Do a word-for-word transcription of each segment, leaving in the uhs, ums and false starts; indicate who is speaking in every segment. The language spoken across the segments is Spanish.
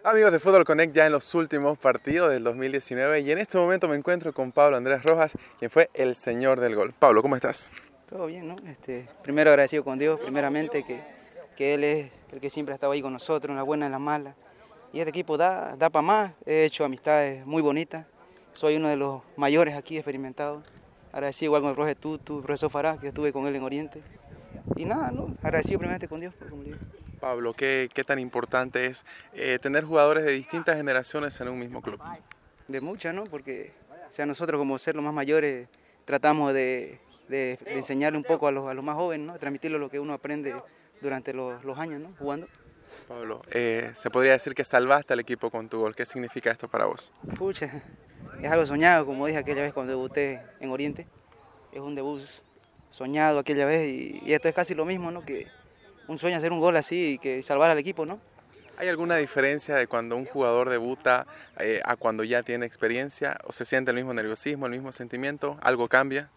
Speaker 1: Amigos de Fútbol Connect, ya en los últimos partidos del dos mil diecinueve, y en este momento me encuentro con Pablo Andrés Rojas, quien fue el señor del gol. Pablo, ¿cómo estás?
Speaker 2: Todo bien, ¿no? Este, primero agradecido con Dios, primeramente que, que Él es el que siempre ha estado ahí con nosotros, en las buenas y en las malas. Y este equipo da, da para más, he hecho amistades muy bonitas, soy uno de los mayores aquí experimentados. Agradecido igual con el profesor Tutu, el profesor Farah, que estuve con él en Oriente. Y nada, ¿no? Agradecido primeramente con Dios, como le digo.
Speaker 1: Pablo, ¿qué, qué tan importante es eh, tener jugadores de distintas generaciones en un mismo club?
Speaker 2: De muchas, ¿no? Porque o sea, nosotros como ser los más mayores tratamos de, de, de enseñarle un poco a los, a los más jóvenes, ¿no? Transmitirle lo que uno aprende durante los, los años, ¿no? Jugando.
Speaker 1: Pablo, eh, se podría decir que salvaste al equipo con tu gol. ¿Qué significa esto para vos?
Speaker 2: Pucha, es algo soñado, como dije aquella vez cuando debuté en Oriente. Es un debut soñado aquella vez y, y esto es casi lo mismo, ¿no? Que un sueño hacer un gol así y que salvar al equipo, ¿no?
Speaker 1: ¿Hay alguna diferencia de cuando un jugador debuta eh, a cuando ya tiene experiencia? ¿O se siente el mismo nerviosismo, el mismo sentimiento? ¿Algo cambia?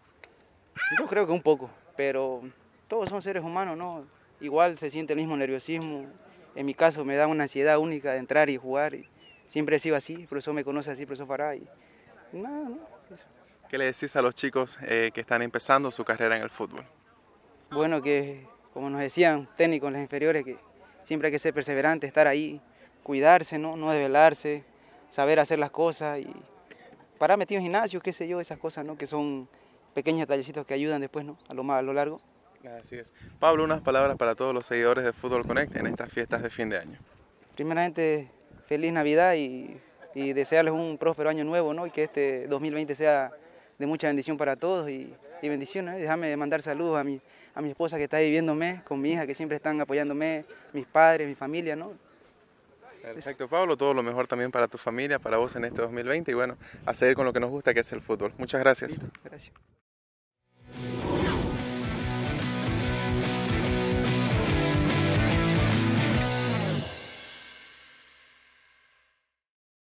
Speaker 2: Yo creo que un poco, pero todos son seres humanos, ¿no? Igual se siente el mismo nerviosismo. En mi caso me da una ansiedad única de entrar y jugar. Y siempre he sido así, el profesor me conoce así, el profesor Farah. Y nada, ¿no? Eso.
Speaker 1: ¿Qué le decís a los chicos eh, que están empezando su carrera en el fútbol?
Speaker 2: Bueno, que como nos decían técnicos en las inferiores, que siempre hay que ser perseverante, estar ahí, cuidarse, ¿no? No desvelarse, saber hacer las cosas y parar metido en gimnasio, qué sé yo, esas cosas, ¿no? Que son pequeños detallecitos que ayudan después, ¿no? A lo, más, a lo largo.
Speaker 1: Así es. Pablo, unas palabras para todos los seguidores de Fútbol Connect en estas fiestas de fin de año.
Speaker 2: Primeramente, feliz Navidad y, y desearles un próspero año nuevo, ¿no? Y que este dos mil veinte sea de mucha bendición para todos y, y bendiciones. ¿eh? Déjame mandar saludos a mi, a mi esposa que está ahí viéndome, con mi hija que siempre están apoyándome, mis padres, mi familia, ¿no?
Speaker 1: Perfecto, Pablo, todo lo mejor también para tu familia, para vos en este dos mil veinte y bueno, a seguir con lo que nos gusta que es el fútbol. Muchas gracias.
Speaker 2: Gracias.